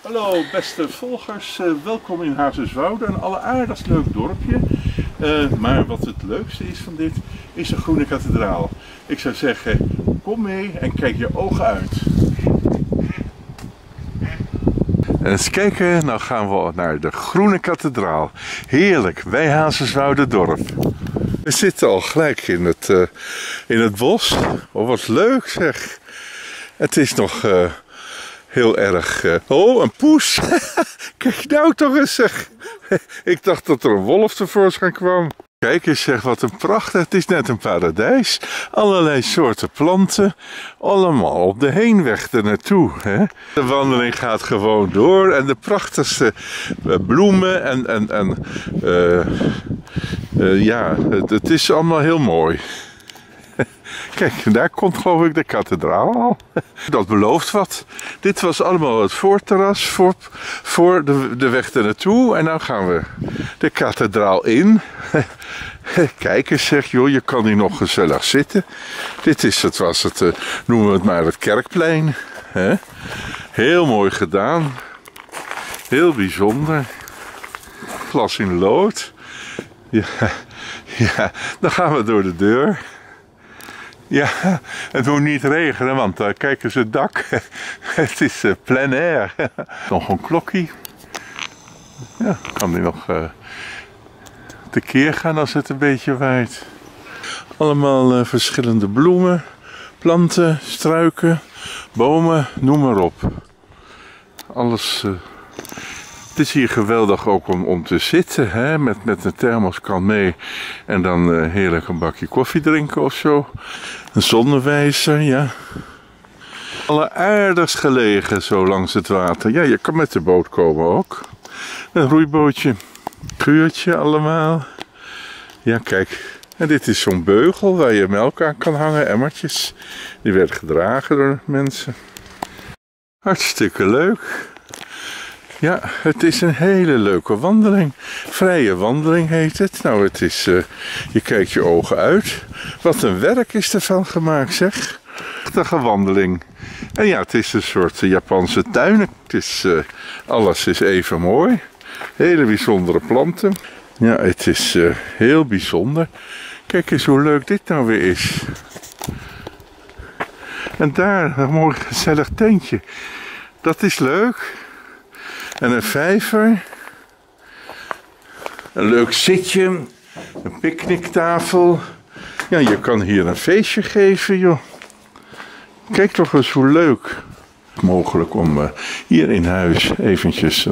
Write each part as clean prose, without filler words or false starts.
Hallo beste volgers, welkom in Hazerswoude, een alleraardigst leuk dorpje. Maar wat het leukste is van dit, is de Groene Kathedraal. Ik zou zeggen, kom mee en kijk je ogen uit. En eens kijken, nou gaan we naar de Groene Kathedraal. Heerlijk, bij Hazerswoude dorp. We zitten al gelijk in het bos. Oh, wat leuk zeg. Het is nog heel erg... Oh, een poes! Kijk nou toch eens zeg. Ik dacht dat er een wolf tevoorschijn kwam. Kijk eens zeg, wat een pracht. Het is net een paradijs. Allerlei soorten planten. Allemaal op de heenweg ernaartoe. Hè? De wandeling gaat gewoon door. En de prachtigste bloemen. Ja, het is allemaal heel mooi. Kijk, daar komt geloof ik de kathedraal al. Dat belooft wat. Dit was allemaal het voorterras voor de weg ernaartoe. En nu gaan we de kathedraal in. Kijk eens zeg, joh, je kan hier nog gezellig zitten. Noemen we het maar het kerkplein. Heel mooi gedaan. Heel bijzonder. Glas in lood. Ja, dan gaan we door de deur. Ja, het moet niet regenen, want kijk eens het dak. Het is plein air. Nog een klokkie. Ja, kan die nog tekeer gaan als het een beetje waait. Allemaal verschillende bloemen, planten, struiken, bomen, noem maar op. Alles... Het is hier geweldig ook om te zitten, hè? Met een thermoskan mee en dan heerlijk een bakje koffie drinken of zo. Een zonnewijzer, ja. Alleraardigst gelegen zo langs het water. Ja, je kan met de boot komen ook. Een roeibootje, geurtje allemaal. Ja, kijk. En dit is zo'n beugel waar je melk aan kan hangen, emmertjes. Die werd gedragen door mensen. Hartstikke leuk. Ja, het is een hele leuke wandeling. Vrije wandeling heet het. Nou, het is, je kijkt je ogen uit. Wat een werk is ervan gemaakt, zeg. Prachtige wandeling. En ja, het is een soort Japanse tuin. Het is, alles is even mooi. Hele bijzondere planten. Ja, het is heel bijzonder. Kijk eens hoe leuk dit nou weer is. En daar, een mooi gezellig tentje. Dat is leuk. En een vijver, een leuk zitje, een picknicktafel. Ja, je kan hier een feestje geven, joh. Kijk toch eens hoe leuk. Mogelijk om hier in huis eventjes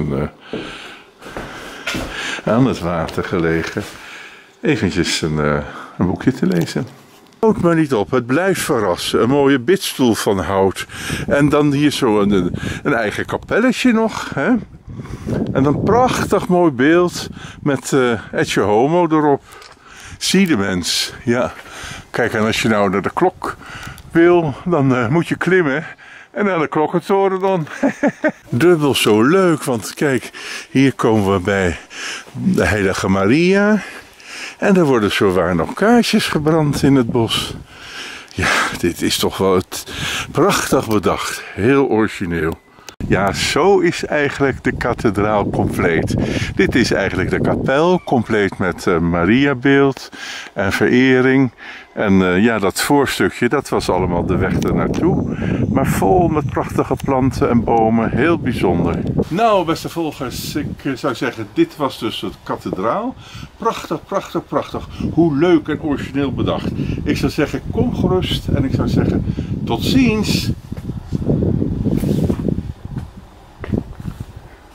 aan het water gelegen, eventjes een boekje te lezen. Houd maar niet op, het blijft verrassen. Een mooie bidstoel van hout. En dan hier zo een eigen kapelletje nog. Hè? En een prachtig mooi beeld met Ecce Homo erop. Zie de mens. Ja. Kijk, en als je nou naar de klok wil, dan moet je klimmen. En naar de klokkentoren dan. Dubbel zo leuk, want kijk, hier komen we bij de Heilige Maria. En er worden zowaar nog kaarsjes gebrand in het bos. Ja, dit is toch wel prachtig bedacht. Heel origineel. Ja, zo is eigenlijk de kathedraal compleet. Dit is eigenlijk de kapel, compleet met Mariabeeld en verering. En ja, dat voorstukje, dat was allemaal de weg ernaartoe. Maar vol met prachtige planten en bomen, heel bijzonder. Nou, beste volgers, ik zou zeggen, dit was dus de kathedraal. Prachtig, prachtig, prachtig. Hoe leuk en origineel bedacht. Ik zou zeggen, kom gerust en ik zou zeggen, tot ziens!